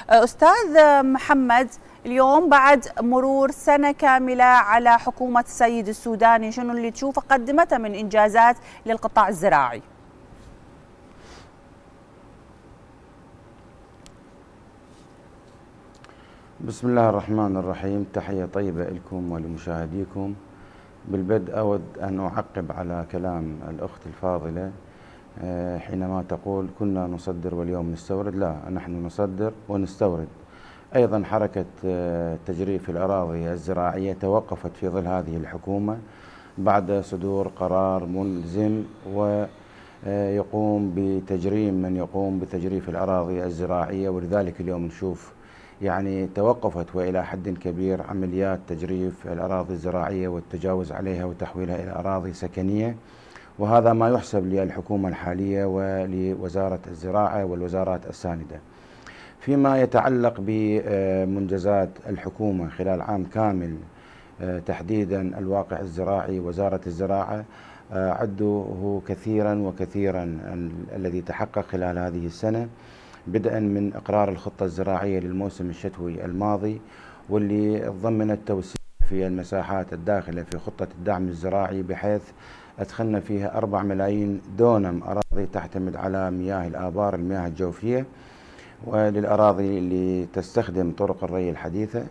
أستاذ محمد، اليوم بعد مرور سنة كاملة على حكومة السيد السوداني، شنو اللي تشوفه قدمته من إنجازات للقطاع الزراعي؟ بسم الله الرحمن الرحيم. تحية طيبة لكم ولمشاهديكم. بالبدء أود أن أعقب على كلام الأخت الفاضلة حينما تقول كنا نصدر واليوم نستورد. لا، نحن نصدر ونستورد. أيضا حركة تجريف الأراضي الزراعية توقفت في ظل هذه الحكومة بعد صدور قرار ملزم ويقوم بتجريم من يقوم بتجريف الأراضي الزراعية، ولذلك اليوم نشوف يعني توقفت وإلى حد كبير عمليات تجريف الأراضي الزراعية والتجاوز عليها وتحويلها إلى أراضي سكنية، وهذا ما يحسب للحكومة الحالية ولوزارة الزراعة والوزارات الساندة. فيما يتعلق بمنجزات الحكومة خلال عام كامل، تحديدا الواقع الزراعي، وزارة الزراعة عده كثيرا وكثيرا الذي تحقق خلال هذه السنة، بدءا من إقرار الخطة الزراعية للموسم الشتوي الماضي، واللي ضمنت توسيع في المساحات الداخلة في خطة الدعم الزراعي، بحيث أدخلنا فيها 4 ملايين دونم أراضي تعتمد على مياه الآبار، المياه الجوفية، وللأراضي اللي تستخدم طرق الري الحديثة،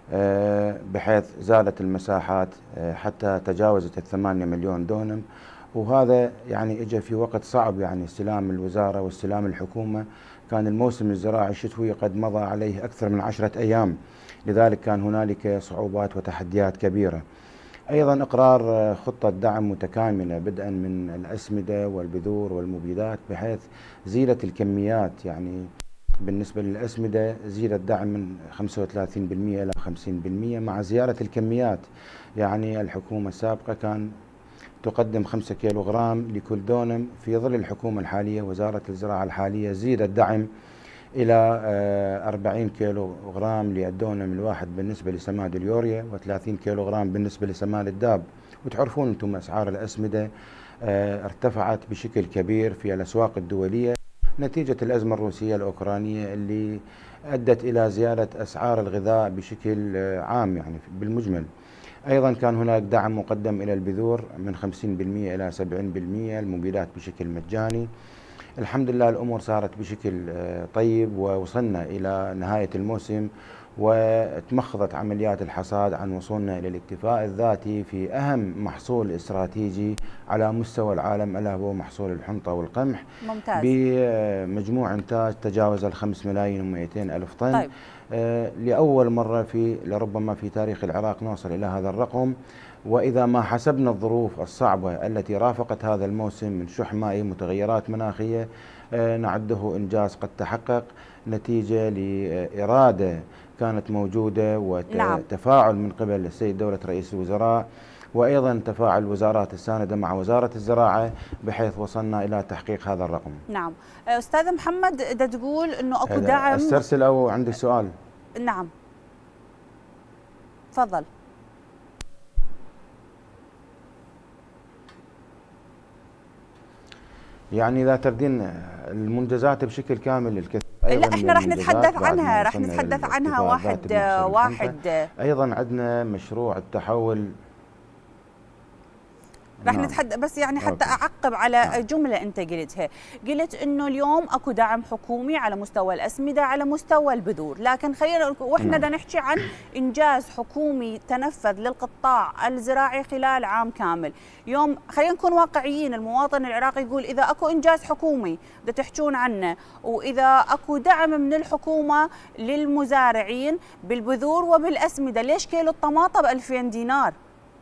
بحيث زالت المساحات حتى تجاوزت 8 مليون دونم. وهذا يعني اجى في وقت صعب، يعني استلام الوزارة واستلام الحكومة كان الموسم الزراعي الشتوي قد مضى عليه أكثر من 10 أيام، لذلك كان هنالك صعوبات وتحديات كبيرة. أيضا إقرار خطة دعم متكاملة بدءا من الأسمدة والبذور والمبيدات، بحيث زيلت الكميات. يعني بالنسبة للأسمدة زيد الدعم من 35% إلى 50% مع زيادة الكميات. يعني الحكومة السابقة كان تقدم 5 كيلوغرام لكل دونم، في ظل الحكومة الحالية وزارة الزراعة الحالية زيد الدعم إلى 40 كيلوغرام للدونم الواحد بالنسبة لسماد اليوريا، و30 كيلوغرام بالنسبة لسماد الداب. وتعرفون أنتم أسعار الأسمدة ارتفعت بشكل كبير في الأسواق الدولية نتيجة الأزمة الروسية الأوكرانية اللي أدت إلى زيادة أسعار الغذاء بشكل عام يعني بالمجمل. أيضا كان هناك دعم مقدم إلى البذور من 50% إلى 70%، المبيدات بشكل مجاني. الحمد لله الأمور صارت بشكل طيب، ووصلنا إلى نهاية الموسم وتمخضت عمليات الحصاد عن وصولنا إلى الاكتفاء الذاتي في أهم محصول استراتيجي على مستوى العالم، ألا هو محصول الحنطة والقمح. ممتاز. بمجموع إنتاج تجاوز 5 ملايين و200 ألف طن. طيب. لأول مرة لربما في تاريخ العراق نوصل إلى هذا الرقم. وإذا ما حسبنا الظروف الصعبة التي رافقت هذا الموسم من شح مائي، متغيرات مناخية، نعده إنجاز قد تحقق نتيجة لإرادة كانت موجودة وتفاعل من قبل السيد دولة رئيس الوزراء، وأيضا تفاعل وزارات الساندة مع وزارة الزراعة، بحيث وصلنا إلى تحقيق هذا الرقم. نعم. أستاذ محمد، دا تقول أنه أكو دعم. استرسل أو عندي سؤال؟ نعم تفضل. يعني إذا تردين المنجزات بشكل كامل الكثير، لا احنا راح نتحدث عنها، واحد واحد. أيضا عندنا مشروع التحول. راح نتحدث بس يعني حتى أعقب على جملة أنت قلتها، قلت أنه اليوم أكو دعم حكومي على مستوى الأسمدة، على مستوى البذور، لكن خلينا وإحنا بدنا نحكي عن إنجاز حكومي تنفذ للقطاع الزراعي خلال عام كامل. اليوم خلينا نكون واقعيين، المواطن العراقي يقول إذا أكو إنجاز حكومي بدنا تحجون عنه، وإذا أكو دعم من الحكومة للمزارعين بالبذور وبالأسمدة، ليش كيلو الطماطة ب2000 دينار؟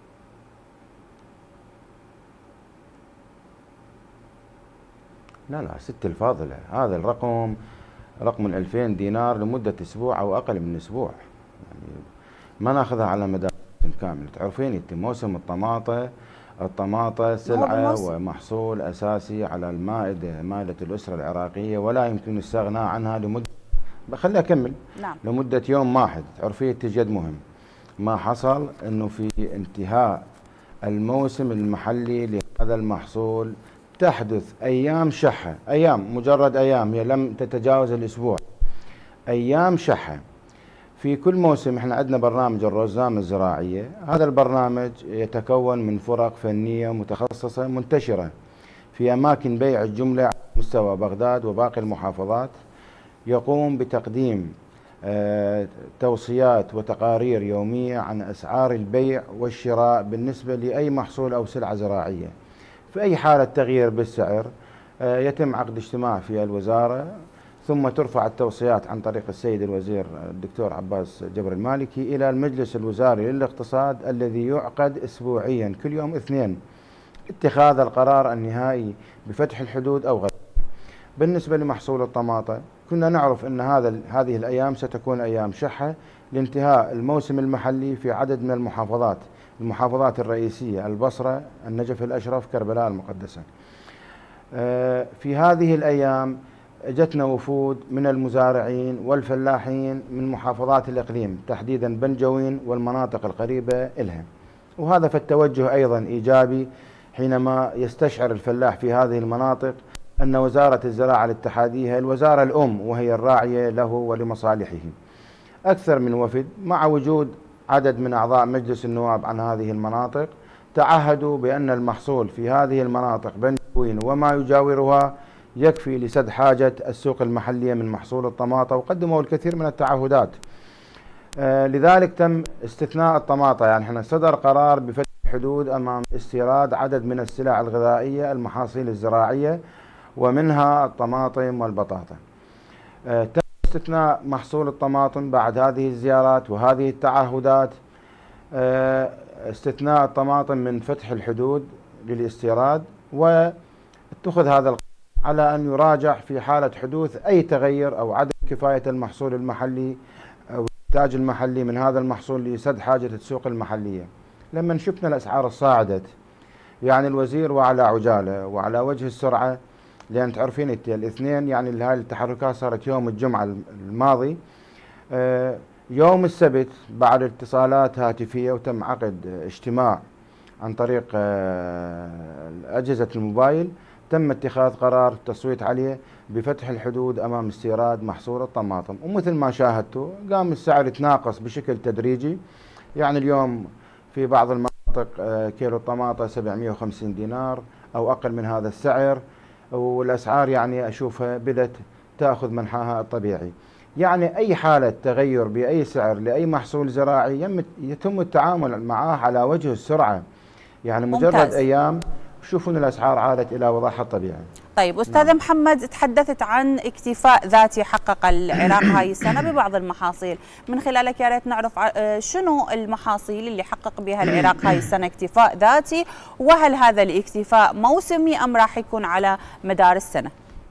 لا ست الفاضلة، هذا الرقم رقم 2000 دينار لمدة أسبوع أو أقل من أسبوع، يعني ما ناخذها على مدى كامل. تعرفين أنت موسم الطماطة سلعة ومحصول أساسي على مائدة الأسرة العراقية، ولا يمكن الاستغناء عنها لمدة، خليني أكمل. نعم. لمدة يوم واحد. تعرفين جد مهم ما حصل أنه في انتهاء الموسم المحلي لهذا المحصول تحدث أيام شحة، أيام، مجرد أيام، هي لم تتجاوز الأسبوع، أيام شحة. في كل موسم احنا عندنا برنامج الرزام الزراعية. هذا البرنامج يتكون من فرق فنية متخصصة منتشرة في أماكن بيع الجملة على مستوى بغداد وباقي المحافظات، يقوم بتقديم توصيات وتقارير يومية عن أسعار البيع والشراء بالنسبة لأي محصول أو سلعة زراعية. في أي حالة تغيير بالسعر يتم عقد اجتماع في الوزارة، ثم ترفع التوصيات عن طريق السيد الوزير الدكتور عباس جبر المالكي إلى المجلس الوزاري للاقتصاد، الذي يعقد أسبوعيا كل يوم اثنين، اتخاذ القرار النهائي بفتح الحدود أو غيره. بالنسبة لمحصول الطماطة، كنا نعرف أن هذه الأيام ستكون أيام شحة لانتهاء الموسم المحلي في عدد من المحافظات الرئيسية: البصرة، النجف الأشرف، كربلاء المقدسة. في هذه الأيام جتنا وفود من المزارعين والفلاحين من محافظات الإقليم، تحديدا بنجوين والمناطق القريبة إلها، وهذا فالتوجه أيضا إيجابي حينما يستشعر الفلاح في هذه المناطق أن وزارة الزراعة الاتحادية هي الوزارة الأم، وهي الراعية له ولمصالحه. أكثر من وفد مع وجود عدد من أعضاء مجلس النواب عن هذه المناطق تعهدوا بأن المحصول في هذه المناطق بنجوين وما يجاورها يكفي لسد حاجة السوق المحلية من محصول الطماطة، وقدموا الكثير من التعهدات. لذلك تم استثناء الطماطة، يعني احنا صدر قرار بفتح الحدود أمام استيراد عدد من السلع الغذائية المحاصيل الزراعية ومنها الطماطم والبطاطا. تم استثناء محصول الطماطم بعد هذه الزيارات وهذه التعهدات، استثناء الطماطم من فتح الحدود للاستيراد، واتخذ هذا القرار على أن يراجع في حالة حدوث أي تغير أو عدم كفاية المحصول المحلي أو الإنتاج المحلي من هذا المحصول لسد حاجة السوق المحلية. لما شفنا الأسعار الصاعدة، يعني الوزير وعلى عجالة وعلى وجه السرعة، لأن تعرفين الاثنين يعني هاي التحركات صارت يوم الجمعة الماضي. يوم السبت بعد اتصالات هاتفية وتم عقد اجتماع عن طريق أجهزة الموبايل، تم اتخاذ قرار التصويت عليه بفتح الحدود أمام استيراد محصول الطماطم. ومثل ما شاهدتوا قام السعر يتناقص بشكل تدريجي، يعني اليوم في بعض المناطق كيلو الطماطة 750 دينار أو أقل من هذا السعر، والأسعار يعني أشوفها بدأت تأخذ منحاها الطبيعي. يعني أي حالة تغير بأي سعر لأي محصول زراعي يتم التعامل معه على وجه السرعة، يعني مجرد ممتاز. أيام شوفون الأسعار عادت إلى وضعها الطبيعي. طيب أستاذ محمد، تحدثت عن اكتفاء ذاتي حقق العراق هاي السنة ببعض المحاصيل، من خلالك يا ريت نعرف شنو المحاصيل اللي حقق بها العراق هاي السنة اكتفاء ذاتي، وهل هذا الاكتفاء موسمي أم راح يكون على مدار السنة؟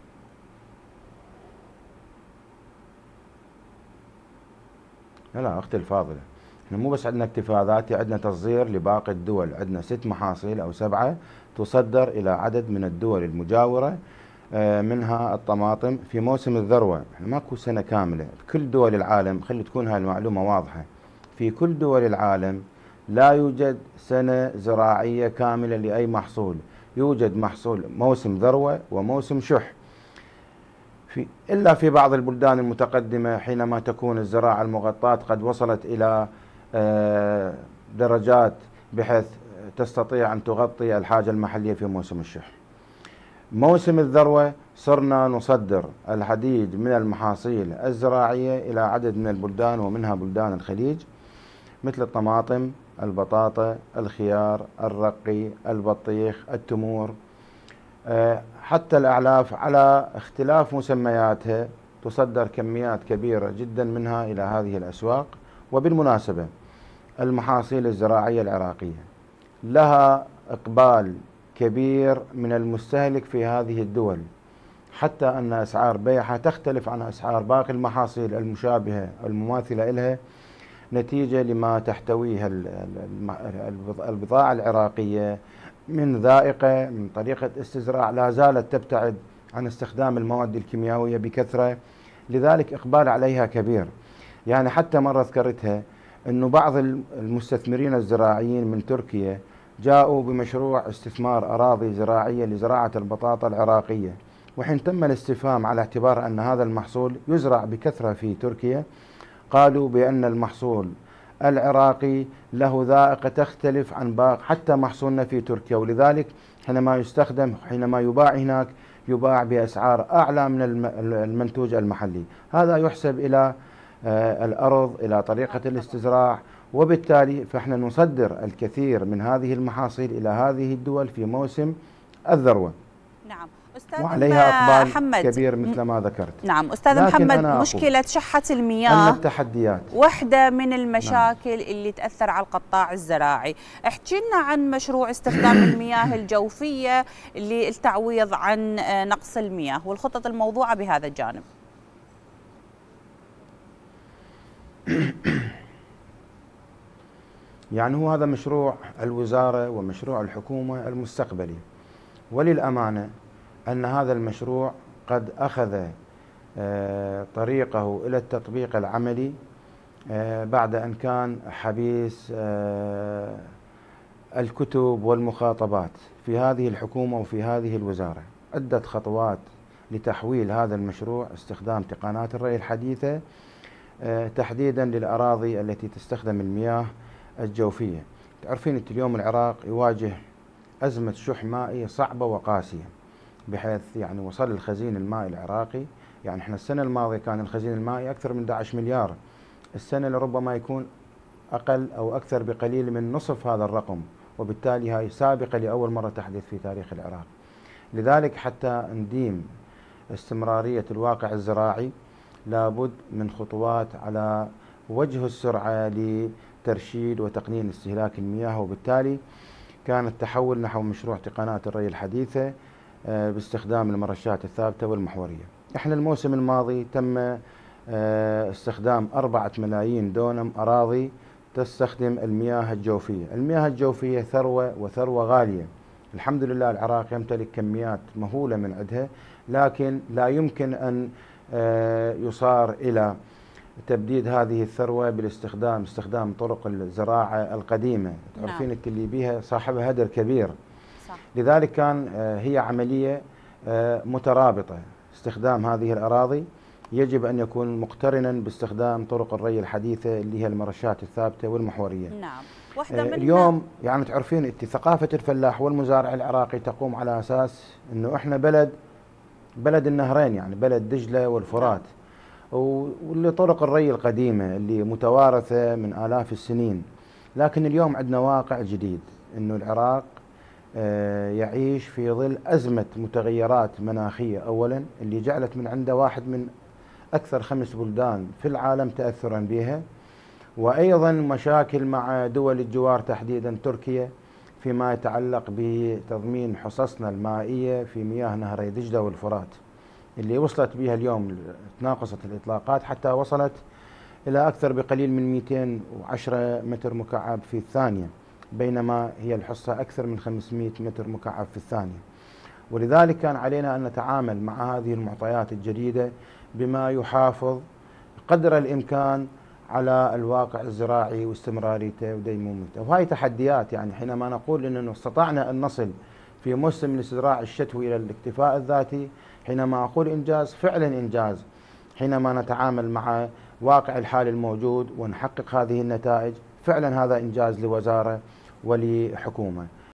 لا أختي الفاضلة، احنا مو بس عندنا اكتفاء ذاتي، عندنا تصدير لباقي الدول، عندنا 6 محاصيل أو 7 تصدر إلى عدد من الدول المجاورة، منها الطماطم في موسم الذروة. احنا ماكو سنة كاملة في كل دول العالم، خلي تكون هاي المعلومة واضحة، في كل دول العالم لا يوجد سنة زراعية كاملة لأي محصول، يوجد محصول موسم ذروة وموسم شح. إلا في بعض البلدان المتقدمة حينما تكون الزراعة المغطاة قد وصلت إلى درجات بحيث تستطيع أن تغطي الحاجة المحلية في موسم الشح. موسم الذروة صرنا نصدر العديد من المحاصيل الزراعية إلى عدد من البلدان ومنها بلدان الخليج، مثل الطماطم، البطاطا، الخيار، الرقي، البطيخ، التمور، حتى الأعلاف على اختلاف مسمياتها، تصدر كميات كبيرة جدا منها إلى هذه الأسواق. وبالمناسبة المحاصيل الزراعية العراقية لها إقبال كبير من المستهلك في هذه الدول، حتى أن أسعار بيعها تختلف عن أسعار باقي المحاصيل المشابهة المماثلة لها، نتيجة لما تحتويه البضاعة العراقية من ذائقة، من طريقة استزراع لا زالت تبتعد عن استخدام المواد الكيميائية بكثرة، لذلك إقبال عليها كبير. يعني حتى مرة ذكرتها أنه بعض المستثمرين الزراعيين من تركيا جاءوا بمشروع استثمار أراضي زراعية لزراعة البطاطا العراقية، وحين تم الاستفهام على اعتبار أن هذا المحصول يزرع بكثرة في تركيا، قالوا بأن المحصول العراقي له ذائقة تختلف عن باقي حتى محصولنا في تركيا، ولذلك حينما يستخدم حينما يباع هناك يباع بأسعار أعلى من المنتوج المحلي. هذا يحسب إلى الأرض، إلى طريقة الاستزراع، وبالتالي فإحنا نصدر الكثير من هذه المحاصيل إلى هذه الدول في موسم الذروة. نعم وعليها إقبال محمد كبير مثل ما ذكرت. نعم أستاذ محمد، مشكلة شحة المياه التحديات واحدة من المشاكل اللي تأثر على القطاع الزراعي. احكي لنا عن مشروع استخدام المياه الجوفية للتعويض عن نقص المياه والخطط الموضوعة بهذا الجانب. يعني هو هذا مشروع الوزارة ومشروع الحكومة المستقبلي، وللأمانة أن هذا المشروع قد أخذ طريقه إلى التطبيق العملي بعد أن كان حبيس الكتب والمخاطبات في هذه الحكومة وفي هذه الوزارة. عدة خطوات لتحويل هذا المشروع، استخدام تقنيات الري الحديثة تحديدا للأراضي التي تستخدم المياه الجوفية. تعرفين أنت اليوم العراق يواجه أزمة شح مائي صعبة وقاسية، بحيث يعني وصل الخزين المائي العراقي، يعني احنا السنة الماضية كان الخزين المائي أكثر من 11 مليار، السنة لربما يكون أقل أو أكثر بقليل من نصف هذا الرقم، وبالتالي هاي سابقة لأول مرة تحدث في تاريخ العراق. لذلك حتى نديم استمرارية الواقع الزراعي لابد من خطوات على وجه السرعة لترشيد وتقنين استهلاك المياه، وبالتالي كان التحول نحو مشروع تقنيات الري الحديثة باستخدام المرشات الثابتة والمحورية. احنا الموسم الماضي تم استخدام 4 ملايين دونم أراضي تستخدم المياه الجوفية. المياه الجوفية ثروة وثروة غالية، الحمد لله العراق يمتلك كميات مهولة من عندها، لكن لا يمكن أن يصار إلى تبديد هذه الثروة باستخدام طرق الزراعة القديمة. تعرفين انت اللي بيها صاحبها هدر كبير. صح. لذلك كان هي عملية مترابطة. استخدام هذه الأراضي يجب أن يكون مقترنا باستخدام طرق الري الحديثة اللي هي المرشات الثابتة والمحورية. نعم. واحدة من اليوم يعني تعرفين انت ثقافة الفلاح والمزارع العراقي تقوم على أساس أنه احنا بلد النهرين، يعني بلد دجلة والفرات. واللي طرق الري القديمة اللي متوارثة من آلاف السنين. لكن اليوم عندنا واقع جديد، أنه العراق يعيش في ظل أزمة متغيرات مناخية أولا، اللي جعلت من عنده واحد من أكثر 5 بلدان في العالم تأثرا بها، وأيضا مشاكل مع دول الجوار تحديدا تركيا فيما يتعلق بتضمين حصصنا المائية في مياه نهري دجلة والفرات، اللي وصلت بها اليوم تناقصت الإطلاقات حتى وصلت إلى أكثر بقليل من 210 متر مكعب في الثانية، بينما هي الحصة أكثر من 500 متر مكعب في الثانية. ولذلك كان علينا أن نتعامل مع هذه المعطيات الجديدة بما يحافظ قدر الإمكان على الواقع الزراعي واستمراريته وديمومته. وهي تحديات، يعني حينما نقول أننا استطعنا أن نصل في موسم الاستزراع الشتوي إلى الاكتفاء الذاتي، حينما أقول إنجاز فعلا إنجاز، حينما نتعامل مع واقع الحال الموجود ونحقق هذه النتائج، فعلا هذا إنجاز لوزارة ولحكومة.